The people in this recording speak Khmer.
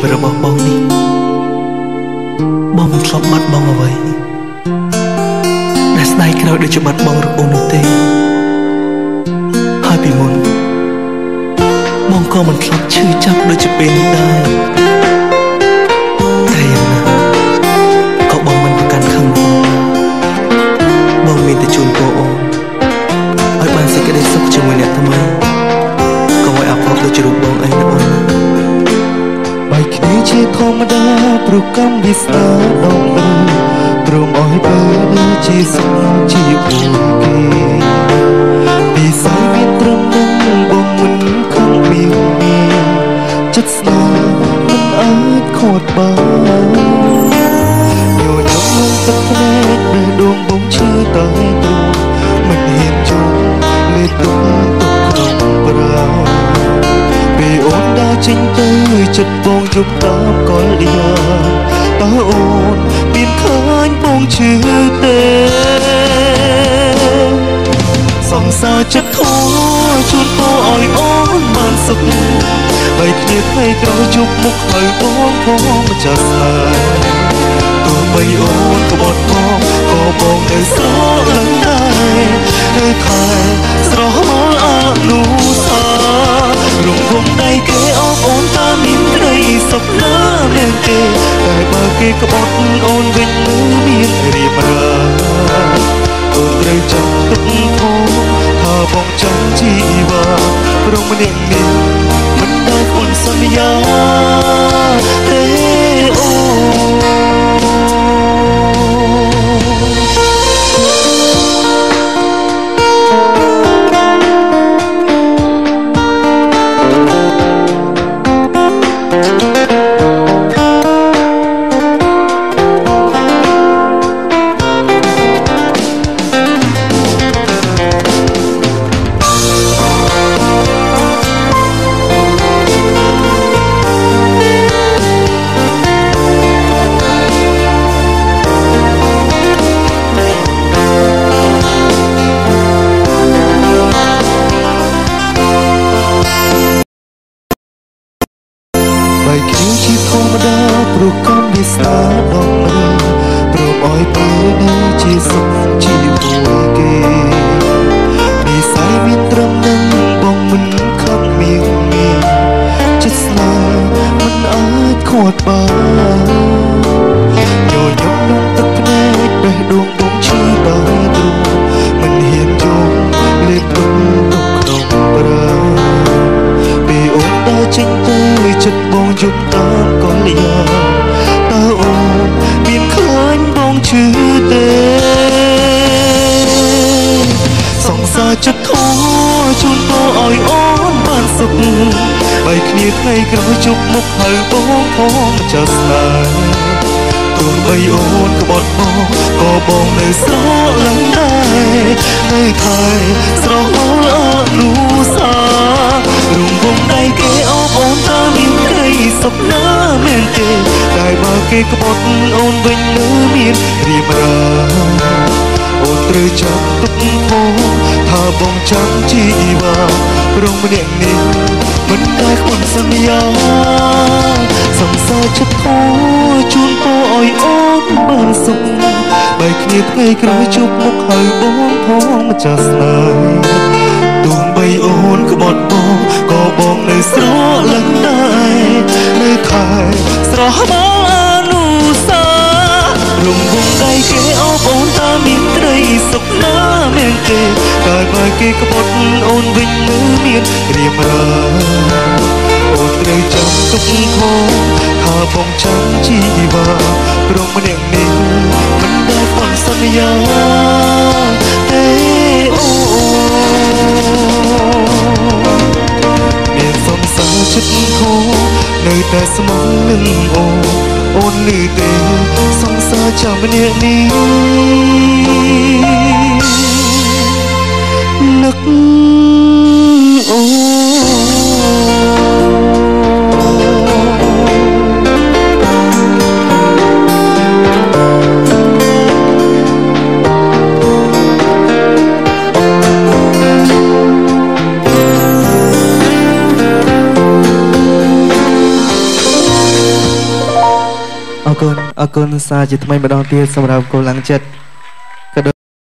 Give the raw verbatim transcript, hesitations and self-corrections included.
វិតរបស់បងនេះបងមិនធ្លាប់បាត់បង់អ្វីដែលស្ដាយក្រោយដូចជាបាត់បង់រអូននោះទេហើយពីមុនបងក៏មិនធ្លាប់ឈឺចាប់ដូចជាពេលនេះដែរតែយ៉ាងណាក៏បងមិនប្រកាន់ខឹងបងបងមានតែជូនពរអូនឲ្យបានសេចក្តីសុខជាមួយអ្នកថ្មីកុំឲ្យអាប់អបដូចជារូបបងអីណាអូនណាបែកគ្នាជាធម្មតាព្រោះកម្មវាស្នាដងលើព្រមឲ្យពេលជាសុខជាពួកគេពីស័យមានត្រឹមនឹងបងមិនខំមានចិត្តស្នេហ៍មិនអាចខត់បានញញឹមនឹងទឹកភ្នែកបេះដូងបងឈឺតែទ្រូងមិនហ៊ានជុំលេបទុកទុកក្នុងប្រាពេលអូនដើរចេញទៅចិត្តបងយប់តាមកលយ៉ាងតើអូនមានឃើញបងឈឺទេសង្សារចិត្តខូចជូនពរឲ្យអូនបានសុខបីគ្នាថ្ងៃក្រោយជប់មុខហើយបងផងម្ចាស់ស្នេហ៍ទោះបីអូនក្បត់ផងក៏បងនៅស្រឡាញ់ដែរនៅខែស្រស់មកអនុសារំភងដៃគេអបអូនតាមមានក្តីសុខណាស់មែនទេតែបើគេក្បត់អូនវិញនៅមានរៀបរាអូនត្រូវចាំទុកផងថាបងចាំជីវ៉ាព្រមម្នាក់នេះមិនដែលខុនសន្យាទេអូព្រោះកម្មវាស្នាដងលើព្រមឲ្យពេលនៅជាសុខជាពួកគេនិស័យមានត្រឹមនឹងបងមិនខំមានមានចិត្តស្នេហ៍មិនអាចខត់បានញញឹមក្នុងទឹកភ្នែកបេះដូងបងឈឺដោយទ្រូងមិនហ៊ានយំលេបទុកទុកក្នុងប្រាពេលអូនដើរចេញទៅចិត្តបងយប់តាមកលយ៉ាងតើអូនមានឃើញបងឈឺទេសង្សារចិត្តធូរជូនពរឲ្យអូនបានសុខបីគ្នាថ្ងៃក្រោយជប់មុខហើយបងផងម្ចាស់ស្នេហ៍ទោះបីអូនក្បត់បងក៏បងនៅស្រឡាញ់ដែរនៅខែស្រស់មកអនុសារំវងដៃគេអបអូនតើមានក្តីសុខណាស់មែនទេតែបើគេក្បត់អូនវិញនៅមានរៀបរាអូនត្រូវចាំទុកផងថាបងចាំជីវ៉ាព្រមម្នាក់នេះមិនដែលខុនសន្យាសង្សារចិត្តធូរជូនពរឲ្យអូនបានសុខបីគ្នាថ្ងៃក្រោយជប់មុខហើយបងផងម្ចាស់ស្នេហ៍ទោះបីអូនក្បត់បងក៏បងនៅស្រឡាញ់ដែរនៅខែស្រស់មកអនុសារំវងដៃគេអបអូនតើមានក្តីសុខណាស់មែនទេតែបើគេក្បត់អូនវិញនៅមានរៀបរាអូនត្រូវចាំទុកផងថាបងចាំជីវ៉ាព្រមម្នាក់នេះមិនដែលខុនសន្យាទេអូមានសង្សារចិត្តខូនៅតែស្មងនឹងអូនអូនលឺទេសង្សារចាំម្នាក់នេះនឹកអូគុណអរគុណសារជាថ្មីម្ដងទៀតសម្រាប់គូឡើងចិត្ត